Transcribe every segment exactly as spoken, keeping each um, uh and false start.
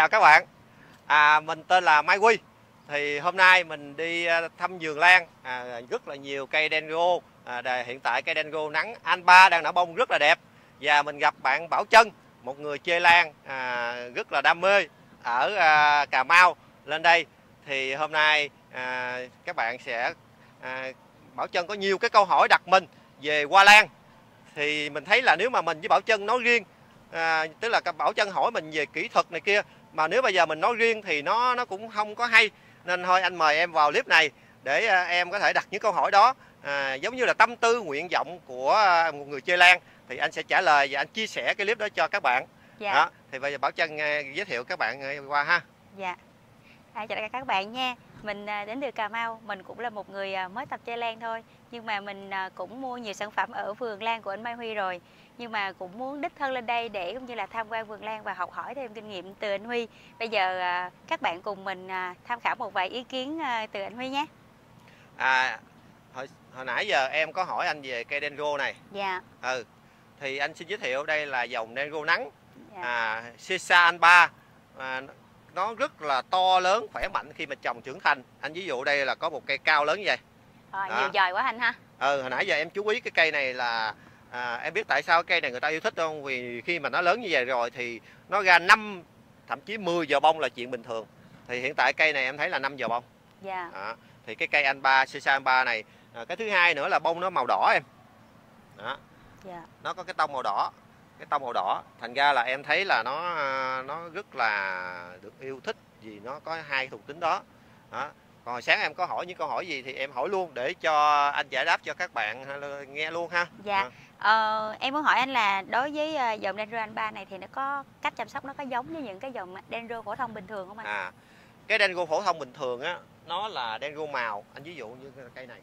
chào các bạn. À, mình tên là Mai Huy. Thì hôm nay mình đi thăm vườn lan, à, rất là nhiều cây Dendro. À, hiện tại cây Dendro nắng Alba đang nở bông rất là đẹp. Và mình gặp bạn Bảo Trân, một người chơi lan à, rất là đam mê ở à, Cà Mau lên đây. Thì hôm nay à, các bạn sẽ à, Bảo Trân có nhiều cái câu hỏi đặt mình về hoa lan. Thì mình thấy là nếu mà mình với Bảo Trân nói riêng, à, tức là Bảo Trân hỏi mình về kỹ thuật này kia, mà nếu bây giờ mình nói riêng thì nó nó cũng không có hay, nên thôi anh mời em vào clip này để à, em có thể đặt những câu hỏi đó, à, giống như là tâm tư nguyện vọng của à, một người chơi lan, thì anh sẽ trả lời và anh chia sẻ cái clip đó cho các bạn. Dạ. Đó, thì bây giờ Bảo Trân à, giới thiệu các bạn à, qua ha. Dạ. À, chào tất cả các bạn nha. Mình à, đến từ Cà Mau, mình cũng là một người à, mới tập chơi lan thôi, nhưng mà mình à, cũng mua nhiều sản phẩm ở vườn lan của anh Mai Huy rồi, nhưng mà cũng muốn đích thân lên đây để cũng như là tham quan vườn lan và học hỏi thêm kinh nghiệm từ anh Huy. Bây giờ à, các bạn cùng mình à, tham khảo một vài ý kiến à, từ anh Huy nhé. À, hồi, hồi nãy giờ em có hỏi anh về cây Dendro này. Dạ. Ừ, thì anh xin giới thiệu đây là dòng Dendro nắng. Dạ. À, Sisa Alba. À, nó rất là to lớn, khỏe mạnh khi mà trồng trưởng thành. Anh ví dụ đây là có một cây cao lớn như vậy. Rồi, nhiều dòi quá anh ha. Ừ, hồi nãy giờ em chú ý cái cây này là à, em biết tại sao cây này người ta yêu thích không? Vì khi mà nó lớn như vậy rồi thì nó ra năm thậm chí mười giờ bông là chuyện bình thường. Thì hiện tại cây này em thấy là năm giờ bông. Dạ. Đó. Thì cái cây Alba, Sisa Alba này, à, cái thứ hai nữa là bông nó màu đỏ em. Đó. Dạ. Nó có cái tông màu đỏ, cái tông màu đỏ, thành ra là em thấy là nó nó rất là được yêu thích vì nó có hai thuộc tính đó. Đó. Còn hồi sáng em có hỏi những câu hỏi gì thì em hỏi luôn để cho anh giải đáp cho các bạn nghe luôn ha. Dạ. À. Ờ, em muốn hỏi anh là đối với dòng Dendro Alba này thì nó có cách chăm sóc nó có giống với những cái dòng Dendro phổ thông bình thường không anh? À, cái Dendro phổ thông bình thường á, nó là Dendro màu. Anh ví dụ như cây này.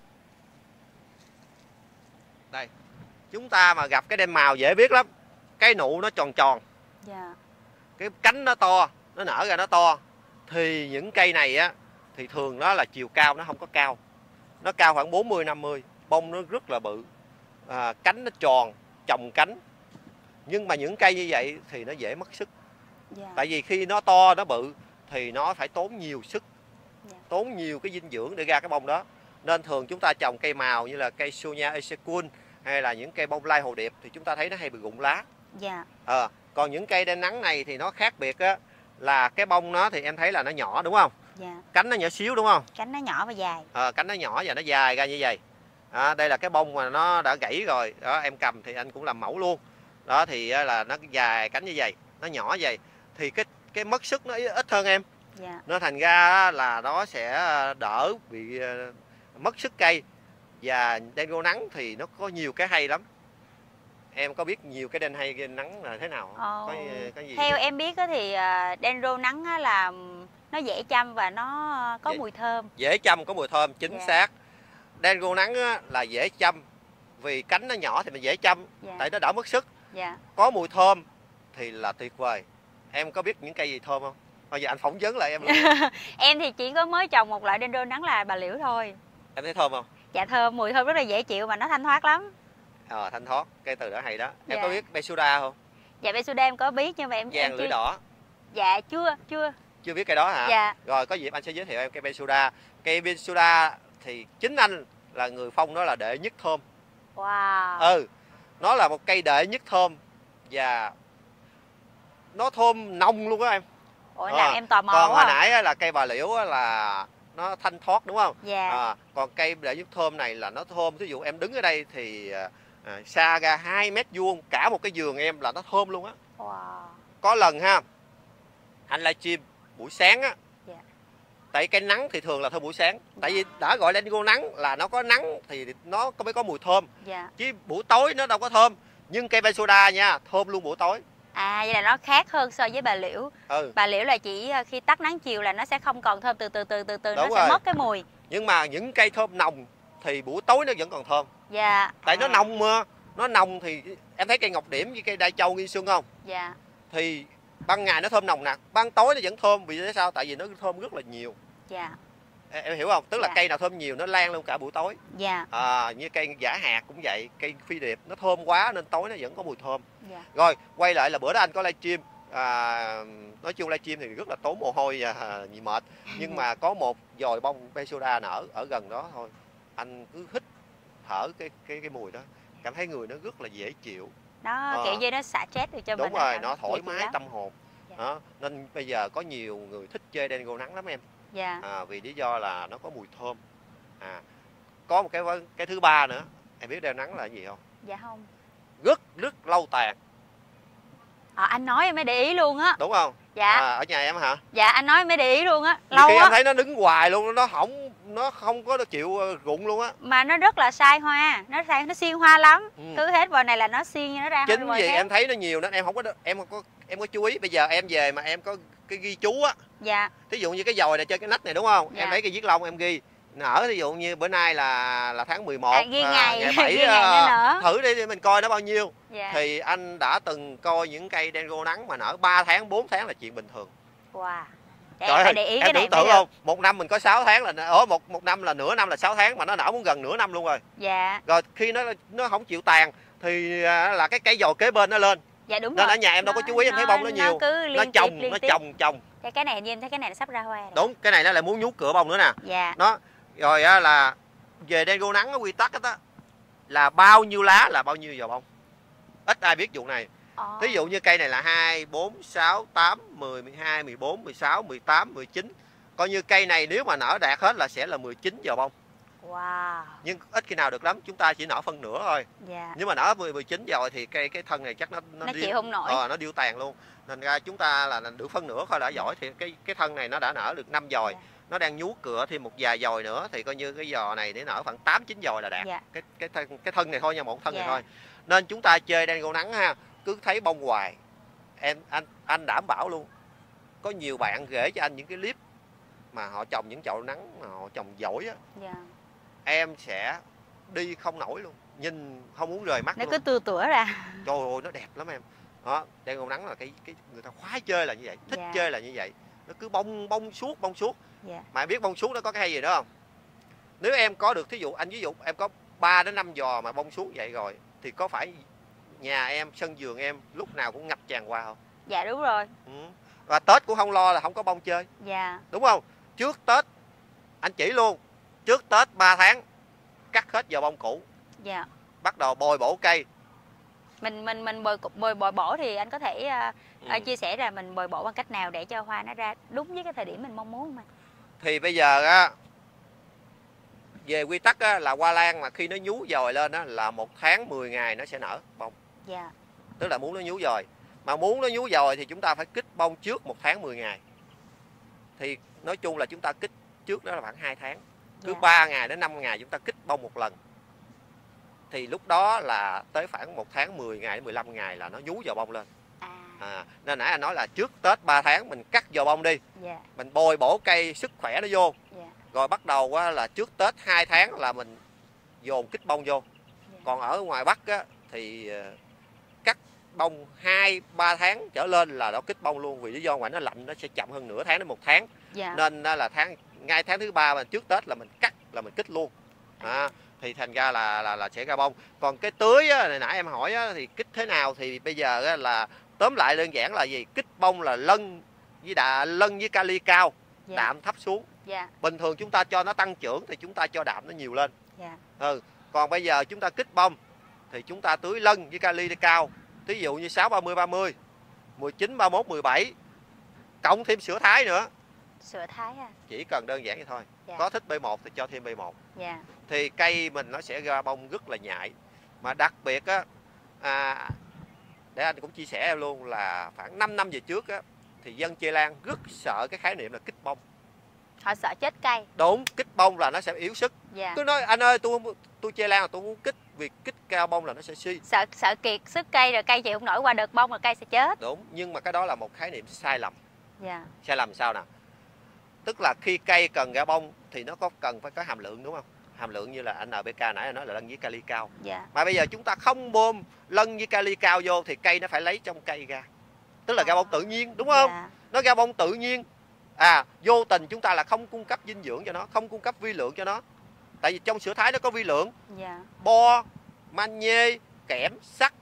Đây. Chúng ta mà gặp cái đen màu dễ biết lắm. Cái nụ nó tròn tròn. Dạ. Cái cánh nó to, nó nở ra nó to. Thì những cây này á thì thường nó là chiều cao nó không có cao. Nó cao khoảng bốn mươi năm mươi, bông nó rất là bự. À, cánh nó tròn, chồng cánh. Nhưng mà những cây như vậy thì nó dễ mất sức. Dạ. Tại vì khi nó to, nó bự thì nó phải tốn nhiều sức. Dạ. Tốn nhiều cái dinh dưỡng để ra cái bông đó. Nên thường chúng ta trồng cây màu như là cây Sonia Esekun hay là những cây bông lai hồ điệp thì chúng ta thấy nó hay bị rụng lá. Dạ. À, còn những cây đen nắng này thì nó khác biệt á, là cái bông nó thì em thấy là nó nhỏ đúng không? Dạ. Cánh nó nhỏ xíu đúng không? Cánh nó nhỏ và dài. À, cánh nó nhỏ và nó dài ra như vậy. À, đây là cái bông mà nó đã gãy rồi. Đó, em cầm thì anh cũng làm mẫu luôn. Đó thì là nó dài cánh như vậy, nó nhỏ vậy thì cái cái mất sức nó ít hơn em. Dạ. Nó thành ra là nó sẽ đỡ bị mất sức cây. Và Dendro nắng thì nó có nhiều cái hay lắm. Em có biết nhiều cái đen hay cái nắng là thế nào không? Ờ, Có cái gì? theo em biết thì Dendro nắng là nó dễ chăm và nó có dễ, mùi thơm. Dễ chăm, có mùi thơm, chính Dạ. xác. Dendro nắng là dễ chăm vì cánh nó nhỏ thì mình dễ chăm. Dạ. Tại nó đỡ mất sức. Dạ. Có mùi thơm thì là tuyệt vời. Em có biết những cây gì thơm không? Bây giờ anh phỏng vấn lại em luôn. Em thì chỉ có mới trồng một loại Dendro nắng là bà liễu thôi. Em thấy thơm không? Dạ thơm, mùi thơm rất là dễ chịu mà nó thanh thoát lắm. Ờ, thanh thoát, cây từ đó hay đó. Em Dạ. có biết Besuda không? Dạ Besuda em có biết nhưng mà em Vàng em lưỡi chưa... đỏ. Dạ chưa, chưa. Chưa biết cây đó hả? Dạ. Rồi có dịp anh sẽ giới thiệu em cây Besuda. Cây Besuda thì chính anh là người phong nó là đệ nhất thơm. Wow. Ừ, nó là một cây đệ nhất thơm và nó thơm nồng luôn á em. Ủa À, làm em tò mò còn quá. hồi nãy là cây bà liễu là nó thanh thoát đúng không? Dạ. À, còn cây đệ nhất thơm này là nó thơm. Ví dụ em đứng ở đây thì à, xa ra hai mét vuông cả một cái vườn em là nó thơm luôn á. Wow. Có lần ha, anh livestream buổi sáng á. Dạ. Tại cây nắng thì thường là thơm buổi sáng. Dạ. Tại vì đã gọi Dendro nắng là nó có nắng thì nó mới có mùi thơm. Dạ. Chứ buổi tối nó đâu có thơm. Nhưng cây Besuda nha, thơm luôn buổi tối. À vậy là nó khác hơn so với bà liễu. Ừ. Bà liễu là chỉ khi tắt nắng chiều là nó sẽ không còn thơm, từ từ từ từ từ nó Đúng sẽ rồi. mất cái mùi. Nhưng mà những cây thơm nồng thì buổi tối nó vẫn còn thơm. Dạ. Tại à. nó nồng mà. Nó nồng thì em thấy cây ngọc điểm với cây đai châu nghi xuân không? Dạ. Thì ban ngày nó thơm nồng nặc, ban tối nó vẫn thơm. Vì thế sao? Tại vì nó thơm rất là nhiều. Dạ. Em, em hiểu không? Tức là Dạ. cây nào thơm nhiều nó lan luôn cả buổi tối. Dạ. À, như cây giả hạt cũng vậy, cây phi điệp nó thơm quá nên tối nó vẫn có mùi thơm. Dạ. Rồi quay lại là bữa đó anh có livestream à, nói chung livestream thì rất là tốn mồ hôi và mệt, nhưng mà có một dòi bông Pesoda nở ở gần đó thôi, anh cứ hít thở cái cái cái mùi đó, cảm thấy người nó rất là dễ chịu. Nó à, kiểu như nó xả stress được cho đúng mình. rồi, nó thoải mái lắm. tâm hồn. Dạ. Đó, nên bây giờ có nhiều người thích chơi Dango nắng lắm em. Dạ. À, vì lý do là nó có mùi thơm. À, có một cái cái thứ ba nữa, em biết Dango nắng là gì không? Dạ không. Rất rất lâu tàn. À, anh nói em mới để ý luôn á. Đúng không? Dạ. À, ở nhà em hả? Dạ, anh nói em mới để ý luôn á. Lâu khi á. em thấy nó đứng hoài luôn, nó không nó không có chịu rụng luôn á. Mà nó rất là sai hoa, nó sai nó xiên hoa lắm. Ừ. Cứ hết vòi này là nó xiên nó ra. Chính vì em thấy nó nhiều đó, em không có em không có em có chú ý. Bây giờ em về mà em có cái ghi chú á. Dạ. Thí dụ như cái dòi này trên cái nách này đúng không? Dạ. Em lấy cái viết lông em ghi nở, ví dụ như bữa nay là là tháng mười một, à, ghi à, ngày, ngày bảy, ghi ngày nó nở. thử đi để mình coi nó bao nhiêu. Dạ. Thì anh đã từng coi những cây Dango nắng mà nở ba tháng, bốn tháng là chuyện bình thường. Wow. Để Trời em phải ơi, để ý em cái này tưởng tượng không? Một năm mình có sáu tháng là ở một một năm là nửa năm là sáu tháng, mà nó nở muốn gần nửa năm luôn rồi. Dạ. Rồi khi nó nó không chịu tàn thì là cái cây dòi kế bên nó lên. Dạ đúng nên rồi. ở nhà em đâu có chú ý, em thấy bông nó nhiều. Nó cứ liên nó tiếp, trồng, liên nó tiếp. trồng trồng. Cái cái này hình như em thấy cái này nó sắp ra hoa rồi. Đúng, cái này nó lại muốn nhú cửa bông nữa nè. Dạ. Nó rồi á, là về Dango nắng, quy tắc đó là bao nhiêu lá là bao nhiêu giò bông. Ít ai biết vụ này. Oh. Ví dụ như cây này là hai, bốn, sáu, tám, mười, mười hai, mười bốn, mười sáu, mười tám, mười chín. Coi như cây này nếu mà nở đạt hết là sẽ là mười chín giò bông. Wow. Nhưng ít khi nào được lắm, chúng ta chỉ nở phân nửa thôi. Dạ. Nếu mà nở mười, mười chín rồi thì cây cái thân này chắc nó nó, nó chịu điêu, không nổi. Ờ, nó điêu tàn luôn. Nên ra chúng ta là được phân nửa thôi đã giỏi. Thì cái cái thân này nó đã nở được năm dòi. Dạ. Nó đang nhú cửa thêm một vài dòi nữa thì coi như cái giò này để nở khoảng tám, chín dòi là đạt. Dạ. Cái cái thân cái thân này thôi nha, một thân dạ. này thôi. Nên chúng ta chơi Dango nắng ha, cứ thấy bông hoài. Em anh anh đảm bảo luôn. Có nhiều bạn gửi cho anh những cái clip mà họ trồng những chậu nắng mà họ trồng giỏi á. Dạ. Em sẽ đi không nổi luôn, nhìn không muốn rời mắt. Nó luôn. cứ tua tủa ra. Trời ơi, nó đẹp lắm em. Đó, Dango nắng là cái cái người ta khoái chơi là như vậy, thích dạ. chơi là như vậy. Nó cứ bông bông suốt bông suốt. Dạ. Mà em biết bông suốt nó có cái hay gì nữa không? Nếu em có được, thí dụ anh ví dụ em có ba đến năm giò mà bông suốt vậy rồi thì có phải nhà em, sân vườn em lúc nào cũng ngập tràn hoa không? Dạ đúng rồi. Ừ. Và Tết cũng không lo là không có bông chơi. Dạ. Đúng không? Trước Tết anh chỉ luôn, trước Tết ba tháng cắt hết giò bông cũ. Dạ. Bắt đầu bồi bổ cây. Mình mình mình bồi bồi bồi bổ thì anh có thể uh, ừ. chia sẻ là mình bồi bổ bằng cách nào để cho hoa nó ra đúng với cái thời điểm mình mong muốn mà. Thì bây giờ á, về quy tắc á, là hoa lan mà khi nó nhú dòi lên á, là một tháng mười ngày nó sẽ nở bông. Dạ. Tức là muốn nó nhú dòi. Mà muốn nó nhú dòi thì chúng ta phải kích bông trước một tháng mười ngày. Thì nói chung là chúng ta kích trước đó là khoảng hai tháng. Cứ dạ. ba ngày đến năm ngày chúng ta kích bông một lần. Thì lúc đó là tới khoảng một tháng mười ngày đến mười lăm ngày là nó nhú giò bông lên. À. À, nên nãy anh nói là trước Tết ba tháng mình cắt giò bông đi. Yeah. Mình bồi bổ cây sức khỏe nó vô. Yeah. Rồi bắt đầu á, là trước Tết hai tháng là mình dồn kích bông vô. Yeah. Còn ở ngoài Bắc á, thì cắt bông hai ba tháng trở lên là nó kích bông luôn. Vì lý do ngoài nó lạnh nó sẽ chậm hơn nửa tháng đến một tháng. Yeah. Nên là tháng ngay tháng thứ ba mà trước Tết là mình cắt là mình kích luôn. À, thì thành ra là là là sẽ ra bông. Còn cái tưới á, này nãy em hỏi á, thì kích thế nào thì bây giờ á, là tóm lại đơn giản là gì? Kích bông là lân với đà lân với kali cao, yeah. đạm thấp xuống. Yeah. Bình thường chúng ta cho nó tăng trưởng thì chúng ta cho đạm nó nhiều lên. Yeah. Ừ. Còn bây giờ chúng ta kích bông thì chúng ta tưới lân với kali cao. Thí dụ như sáu ba mươi ba mươi, mười chín ba mốt mười bảy, cộng thêm sữa thái nữa. Sữa thái à? Chỉ cần đơn giản vậy thôi. Yeah. Có thích B một thì cho thêm B một. Yeah. Thì cây mình nó sẽ ra bông rất là nhạy. Mà đặc biệt á, à, để anh cũng chia sẻ em luôn là khoảng năm năm về trước á, thì dân chơi lan rất sợ cái khái niệm là kích bông. Họ sợ chết cây. Đúng, kích bông là nó sẽ yếu sức. Yeah. Cứ nói anh ơi tôi tôi chơi lan là tôi muốn kích, vì kích cao bông là nó sẽ suy. Sợ sợ kiệt sức cây rồi cây chịu không nổi qua đợt bông là cây sẽ chết. Đúng, nhưng mà cái đó là một khái niệm sai lầm. Yeah. Sai lầm sao nào? Tức là khi cây cần ra bông thì nó có cần phải có hàm lượng đúng không? Hàm lượng như là en pê ca nãy nói là lân với kali cao. Yeah. Mà bây giờ chúng ta không bơm lân với kali cao vô thì cây nó phải lấy trong cây ra. Tức là ra bông tự nhiên đúng không? Yeah. Nó ra bông tự nhiên. À, vô tình chúng ta là không cung cấp dinh dưỡng cho nó, không cung cấp vi lượng cho nó. Tại vì trong sữa thái nó có vi lượng. Yeah. Bo, magie, kẽm, sắt.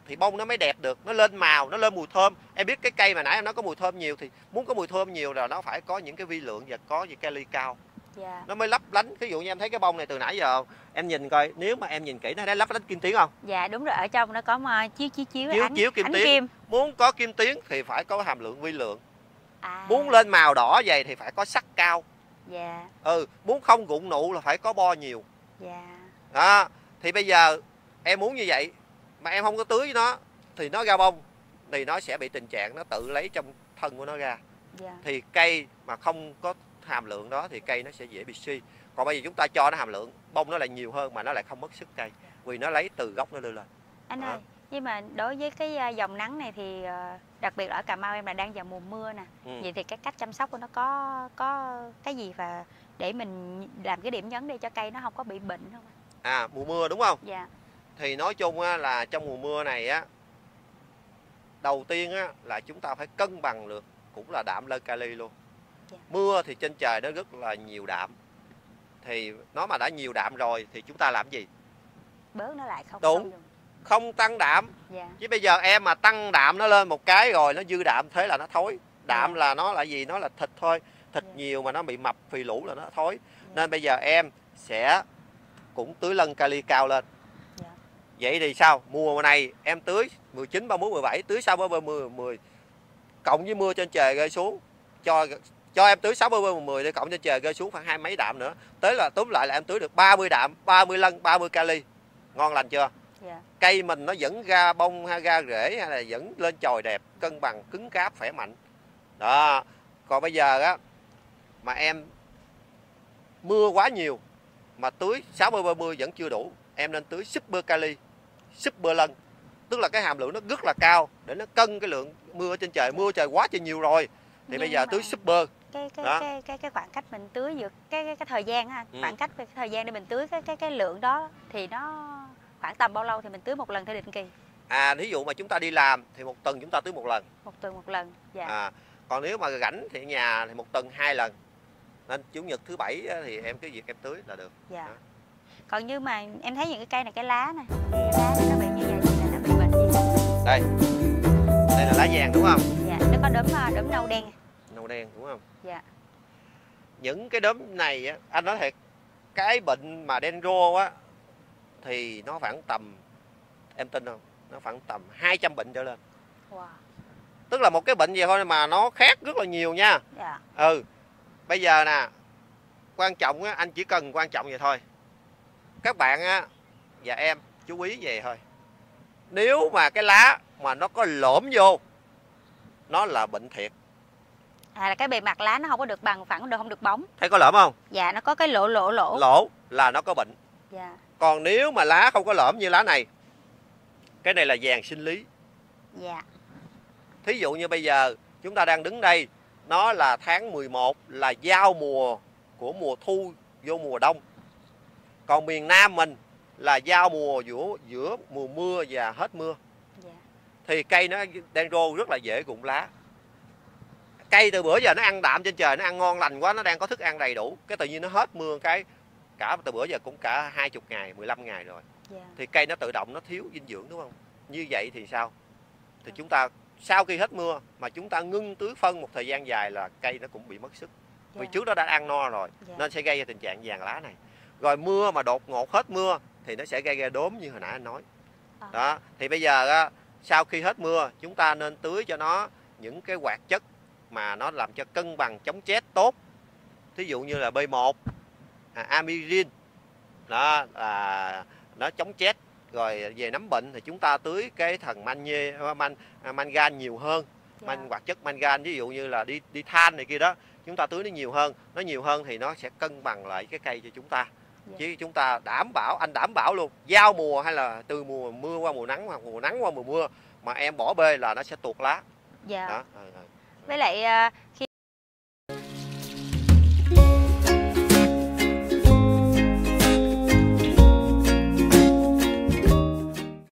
thì bông nó mới đẹp được, nó lên màu, nó lên mùi thơm. Em biết cái cây mà nãy em nói có mùi thơm nhiều, thì muốn có mùi thơm nhiều là nó phải có những cái vi lượng và có những kali cao. Dạ. Nó mới lấp lánh. Ví dụ như em thấy cái bông này từ nãy giờ em nhìn coi, nếu mà em nhìn kỹ nó thấy lấp lánh kim tuyến không? Dạ đúng rồi, ở trong nó có mà chiếu chiếu chiếu, chiếu, ánh, chiếu kim ánh tuyến. kim. Muốn có kim tuyến thì phải có hàm lượng vi lượng. À. Muốn lên màu đỏ vậy thì phải có sắc cao. Dạ. Ừ, muốn không rụng nụ là phải có bo nhiều. Dạ. Đó, thì bây giờ em muốn như vậy mà em không có tưới nó thì nó ra bông thì nó sẽ bị tình trạng nó tự lấy trong thân của nó ra. Dạ. Thì cây mà không có hàm lượng đó thì cây nó sẽ dễ bị suy. Còn bây giờ chúng ta cho nó hàm lượng, bông nó lại nhiều hơn mà nó lại không mất sức cây, vì nó lấy từ gốc nó đưa lên. Anh đó. ơi, nhưng mà đối với cái à, dòng nắng này thì à, đặc biệt là ở Cà Mau em là đang vào mùa mưa nè. Ừ. Vậy thì cái cách chăm sóc của nó có có cái gì và để mình làm cái điểm nhấn để cho cây nó không có bị bệnh không? À, mùa mưa đúng không? Dạ. Thì nói chung á, là trong mùa mưa này á, đầu tiên á, là chúng ta phải cân bằng được cũng là đạm lân kali luôn. Dạ. Mưa thì trên trời nó rất là nhiều đạm, thì nó mà đã nhiều đạm rồi thì chúng ta làm gì? Bớt nó lại không? Đúng. Không, không tăng đạm. dạ. Chứ bây giờ em mà tăng đạm nó lên một cái rồi nó dư đạm, thế là nó thối. Đạm Dạ. là nó là gì? Nó là thịt thôi. Thịt Dạ. nhiều mà nó bị mập phì lũ là nó thối. Dạ. Nên bây giờ em sẽ cũng tưới lân kali cao lên. Dạ. Vậy thì sao? Mùa này em tưới mười chín, ba mươi, mười bảy, tưới sau ba mươi, mười cộng với mưa trên trời rơi xuống, cho cho em tưới sáu mươi, mười để cộng trên trời rơi xuống khoảng hai mấy đạm nữa. Tới là túm lại là em tưới được ba mươi đạm, ba mươi lân, ba mươi kali. Ngon lành chưa? Dạ. Cây mình nó vẫn ra bông hay ra rễ hay là vẫn lên chồi đẹp, cân bằng, cứng cáp, khỏe mạnh. Đó. Còn bây giờ á mà em mưa quá nhiều mà tưới sáu mươi, ba mươi vẫn chưa đủ, em nên tưới super kali, super lân. Tức là cái hàm lượng nó rất là cao để nó cân cái lượng mưa ở trên trời. Mưa trời quá trời nhiều rồi thì Nhưng bây giờ mà tưới super. cái cái, Đó. cái cái cái khoảng cách mình tưới giữa cái cái, cái thời gian ha, Ừ. khoảng cách về cái thời gian để mình tưới cái cái cái lượng đó thì nó khoảng tầm bao lâu thì mình tưới một lần theo định kỳ? À, ví dụ mà chúng ta đi làm thì một tuần chúng ta tưới một lần. Một tuần một lần. Dạ. À, còn nếu mà rảnh thì ở nhà thì một tuần hai lần. Nên chủ nhật thứ bảy thì em cứ việc em tưới là được. Dạ. Đó. Còn như mà em thấy những cái cây này, cái lá này, cái lá này nó bị như vậy thì là nó bị bệnh gì? Đây, đây là lá vàng đúng không? Dạ, nó có đốm à, đốm nâu đen. Nâu đen đúng không? Dạ. Những cái đốm này á, anh nói thiệt, cái bệnh mà Dendro á thì nó khoảng tầm, em tin không? Nó khoảng tầm hai trăm bệnh trở lên. Wow. Tức là một cái bệnh gì thôi mà nó khác rất là nhiều nha. Dạ. Ừ. Bây giờ nè, quan trọng á, anh chỉ cần quan trọng vậy thôi. Các bạn á và em chú ý về thôi. Nếu mà cái lá mà nó có lõm vô, nó là bệnh thiệt. À, là cái bề mặt lá nó không có được bằng phẳng, được không được bóng. Thấy có lõm không? Dạ, nó có cái lỗ lỗ lỗ. Lỗ là nó có bệnh. Dạ. Còn nếu mà lá không có lõm như lá này, cái này là vàng sinh lý. Dạ. Thí dụ như bây giờ chúng ta đang đứng đây, nó là tháng mười một là giao mùa của mùa thu vô mùa đông. Còn miền Nam mình là giao mùa giữa giữa mùa mưa và hết mưa. Dạ. Thì cây nó Dendro rất là dễ rụng lá. Cây từ bữa giờ nó ăn đạm trên trời, nó ăn ngon lành quá, nó đang có thức ăn đầy đủ, cái tự nhiên nó hết mưa cái cả từ bữa giờ cũng cả hai mươi ngày, mười lăm ngày rồi. Dạ. Thì cây nó tự động nó thiếu dinh dưỡng đúng không? Như vậy thì sao? Thì chúng ta sau khi hết mưa mà chúng ta ngưng tưới phân một thời gian dài là cây nó cũng bị mất sức. Vì Dạ. trước đó đã ăn no rồi, Dạ. nên sẽ gây ra tình trạng vàng lá này. Rồi mưa mà đột ngột hết mưa thì nó sẽ gây ra đốm như hồi nãy anh nói. À. Đó, thì bây giờ á, sau khi hết mưa chúng ta nên tưới cho nó những cái hoạt chất mà nó làm cho cân bằng chống chết tốt. Thí dụ như là B một, à, amirin, đó là nó chống chết. Rồi về nấm bệnh thì chúng ta tưới cái thần magie, man, mangan nhiều hơn. Dạ. Man, hoạt chất mangan, ví dụ như là đi đi than này kia đó, chúng ta tưới nó nhiều hơn. Nó nhiều hơn thì nó sẽ cân bằng lại cái cây cho chúng ta. Dạ. Chứ chúng ta đảm bảo, anh đảm bảo luôn, giao mùa hay là từ mùa mưa qua mùa nắng hoặc mùa nắng qua mùa mưa mà em bỏ bê là nó sẽ tuột lá. Dạ. Đó. Ừ, ừ. Với lại à, khi